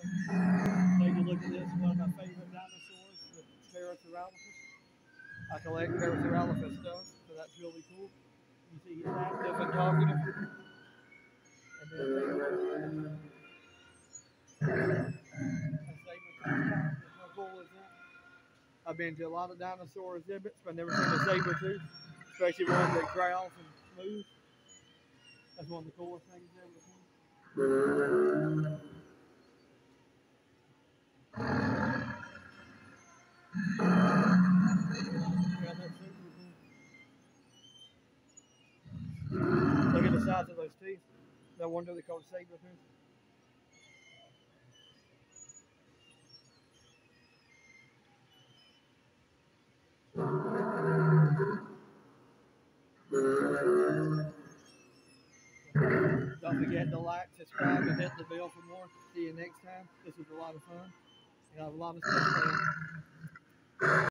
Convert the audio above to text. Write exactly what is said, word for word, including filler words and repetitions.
Take a look at this, one of my favorite dinosaurs, the Parasaurolophus. I collect Parasaurolophus stuff, so that's really cool. You see he's active and talkative. And then take a look at a saber-tooth tiger. How cool is that? I've been to a lot of dinosaur exhibits, but I've never seen a saber-tooth, especially one that growls and moves. That's one of the coolest things I've ever seen. Yeah, that's super cool. Look at the size of those teeth. No wonder they call it saber-tooth. Don't forget to like, subscribe, and hit the bell for more. See you next time. This was a lot of fun. I have a lot of stuff planned.